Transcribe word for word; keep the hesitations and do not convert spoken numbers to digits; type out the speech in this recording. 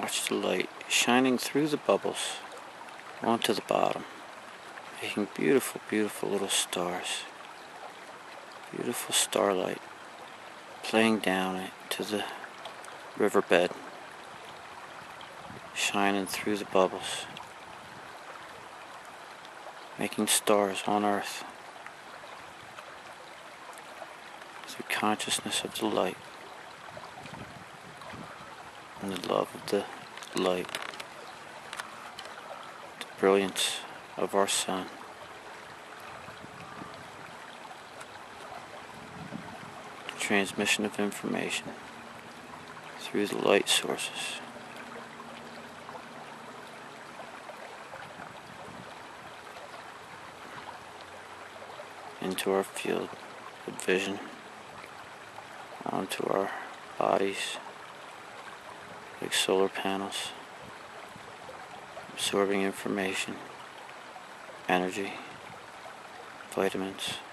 Watch the light shining through the bubbles onto the bottom, making beautiful, beautiful little stars. Beautiful starlight playing down into the riverbed, shining through the bubbles, making stars on Earth through consciousness of the light and the love of the light, the brilliance of our sun. The transmission of information through the light sources. Into our field of vision, onto our bodies, like solar panels, absorbing information, energy, vitamins,